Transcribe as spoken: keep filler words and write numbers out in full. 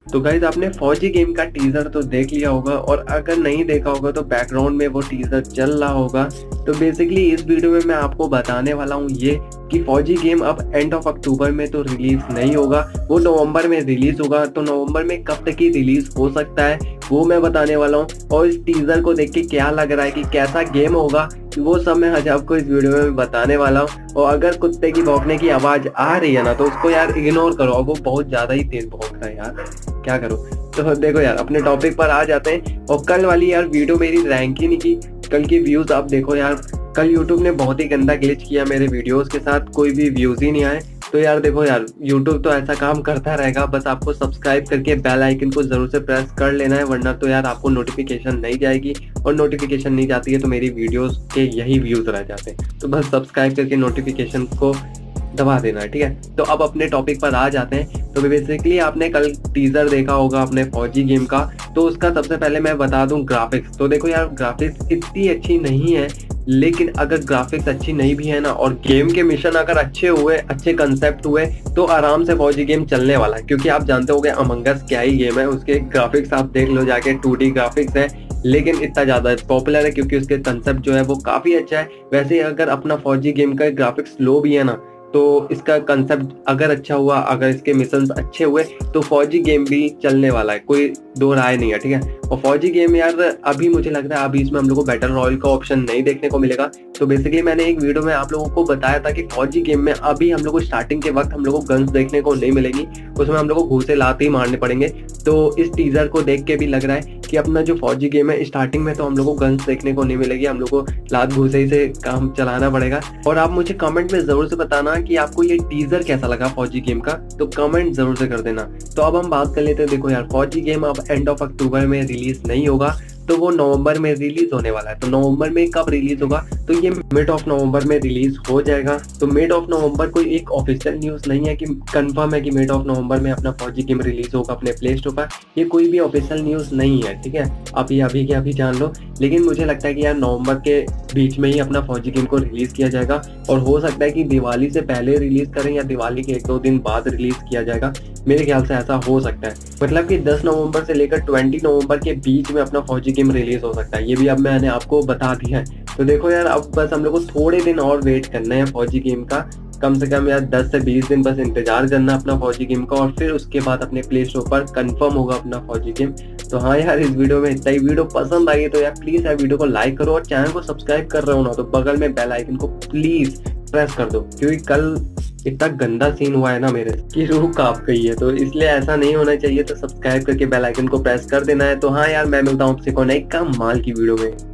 तो गाइज आपने फौजी गेम का टीजर तो देख लिया होगा, और अगर नहीं देखा होगा तो बैकग्राउंड में वो टीजर चल रहा होगा। तो बेसिकली इस वीडियो में मैं आपको बताने वाला हूँ ये कि फौजी गेम अब एंड ऑफ अक्टूबर में तो रिलीज नहीं होगा, वो नवंबर में रिलीज होगा। तो नवंबर में कब तक ही रिलीज हो सकता है वो मैं बताने वाला हूँ, और इस टीजर को देख के क्या लग रहा है कि कैसा गेम होगा वो सब मैं आज आपको इस वीडियो में बताने वाला हूँ। और अगर कुत्ते की भौंकने की आवाज आ रही है ना तो उसको यार इग्नोर करो, वो बहुत ज्यादा ही तेज भौंक रहा है यार, क्या करो। तो देखो यार अपने टॉपिक पर आ जाते हैं। और कल वाली यार वीडियो मेरी रैंक ही नहीं की, कल की व्यूज आप देखो यार, कल यूट्यूब ने बहुत ही गंदा ग्लिच किया मेरे वीडियोस के साथ, कोई भी व्यूज ही नहीं आए। तो यार देखो यार यूट्यूब तो ऐसा काम करता रहेगा, बस आपको सब्सक्राइब करके बेल आइकन को जरूर से प्रेस कर लेना है, वरना तो यार आपको नोटिफिकेशन नहीं जाएगी, और नोटिफिकेशन नहीं जाती है तो मेरी वीडियोस के यही व्यूज रह जाते हैं। तो बस सब्सक्राइब करके नोटिफिकेशन को दबा देना है, ठीक है। तो अब अपने टॉपिक पर आ जाते हैं। तो बेसिकली आपने कल टीजर देखा होगा अपने फौजी गेम का, तो उसका सबसे पहले मैं बता दूं ग्राफिक्स। तो देखो यार ग्राफिक्स इतनी अच्छी नहीं है, लेकिन अगर ग्राफिक्स अच्छी नहीं भी है ना और गेम के मिशन अगर अच्छे हुए, अच्छे कंसेप्ट हुए, तो आराम से फौजी गेम चलने वाला है। क्योंकि आप जानते होंगे अमंग अस क्या ही गेम है, उसके ग्राफिक्स आप देख लो जाके, टू डी ग्राफिक्स है, लेकिन इतना ज्यादा पॉपुलर है क्योंकि उसके कंसेप्ट जो है वो काफी अच्छा है। वैसे अगर अपना फौजी गेम का ग्राफिक्स लो भी है ना, तो इसका कंसेप्ट अगर अच्छा हुआ, अगर इसके मिशंस अच्छे हुए, तो फौजी गेम भी चलने वाला है, कोई दो राय नहीं है, ठीक है। और फौजी गेम यार अभी मुझे लग रहा है अभी इसमें हम लोग को बैटल रॉयल का ऑप्शन नहीं देखने को मिलेगा। तो बेसिकली मैंने एक वीडियो में आप लोगों को बताया था कि फौजी गेम में अभी हम लोग को स्टार्टिंग के वक्त हम लोग को गन्स देखने को नहीं मिलेगी, उसमें हम लोग को घूसे लाते ही मारने पड़ेंगे। तो इस टीजर को देख के भी लग रहा है कि अपना जो फौजी गेम है स्टार्टिंग में तो हम लोग को गन्स देखने को नहीं मिलेगी, हम लोग को लात घूसे ही से काम चलाना पड़ेगा। और आप मुझे कमेंट में जरूर से बताना कि आपको ये टीजर कैसा लगा फौजी गेम का, तो कमेंट जरूर से कर देना। तो अब हम बात कर लेते हैं। देखो यार फौजी गेम अब एंड ऑफ अक्टूबर में रिलीज नहीं होगा, तो वो नवंबर में रिलीज होने वाला है। तो नवंबर में कब रिलीज होगा, तो ये मिड ऑफ नवंबर में रिलीज हो जाएगा। तो मिड ऑफ नवंबर कोई एक ऑफिशियल न्यूज नहीं है कि कंफर्म है कि मिड ऑफ नवंबर में अपना फौजी गेम रिलीज होगा अपने प्ले स्टोर पर, ये कोई भी ऑफिशियल न्यूज नहीं है, ठीक है। आप ये अभी के अभी जान लो, लेकिन मुझे लगता है कि यार नवंबर के बीच में ही अपना फौजी गेम को रिलीज किया जाएगा, और हो सकता है कि दिवाली से पहले रिलीज करें या दिवाली के एक दो दिन बाद रिलीज किया जाएगा, मेरे ख्याल से ऐसा हो सकता है। मतलब कि दस नवंबर से लेकर बीस नवंबर के बीच में अपना फौजी गेम रिलीज हो सकता है, ये भी अब मैंने आपको बता दिया है। तो देखो यार अब बस हम लोग को थोड़े दिन और वेट करना है फौजी गेम का, कम से कम यार दस से बीस दिन बस इंतजार करना अपना फौजी गेम का, और फिर उसके बाद अपने प्ले स्टोर पर कंफर्म होगा अपना फौजी गेम। तो हाँ यार इस वीडियो में इतना ही। वीडियो पसंद आई तो यार प्लीज यार वीडियो को लाइक करो, और चैनल को सब्सक्राइब कर रहे हो ना तो बगल में बेल आइकन को प्लीज प्रेस कर दो, क्योंकि कल इतना गंदा सीन हुआ है ना मेरे कि रूह कांप गई है, तो इसलिए ऐसा नहीं होना चाहिए। तो सब्सक्राइब करके बेल आइकन को प्रेस कर देना है। तो हाँ यार मैं मिलता हूँ आपसे को नई कमाल की वीडियो में।